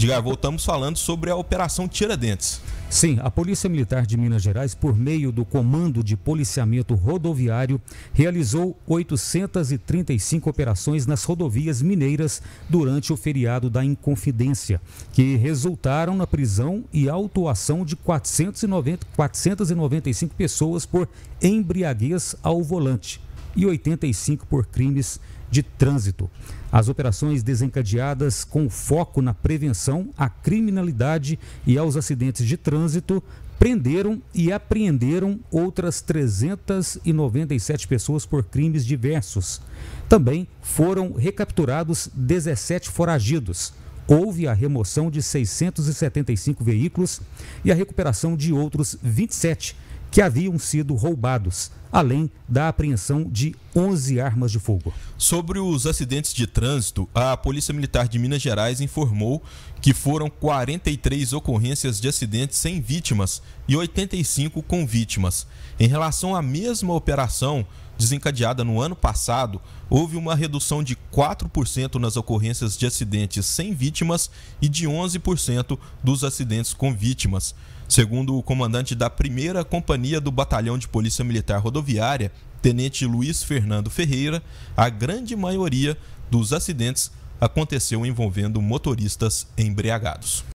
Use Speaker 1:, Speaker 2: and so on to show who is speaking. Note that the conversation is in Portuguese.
Speaker 1: Edgar, voltamos falando sobre a Operação Tiradentes.
Speaker 2: Sim, a Polícia Militar de Minas Gerais, por meio do Comando de Policiamento Rodoviário, realizou 835 operações nas rodovias mineiras durante o feriado da Inconfidência, que resultaram na prisão e autuação de 495 pessoas por embriaguez ao volante e 85 por crimes de trânsito. As operações desencadeadas com foco na prevenção à criminalidade e aos acidentes de trânsito prenderam e apreenderam outras 397 pessoas por crimes diversos. Também foram recapturados 17 foragidos. Houve a remoção de 675 veículos e a recuperação de outros 27 que haviam sido roubados, além da apreensão de 11 armas de fogo.
Speaker 1: Sobre os acidentes de trânsito, a Polícia Militar de Minas Gerais informou que foram 43 ocorrências de acidentes sem vítimas e 85 com vítimas. Em relação à mesma operação desencadeada no ano passado, houve uma redução de 4% nas ocorrências de acidentes sem vítimas e de 11% dos acidentes com vítimas. Segundo o comandante da 1ª Companhia do Batalhão de Polícia Militar Rodoviária, Tenente Luiz Fernando Ferreira, a grande maioria dos acidentes aconteceu envolvendo motoristas embriagados.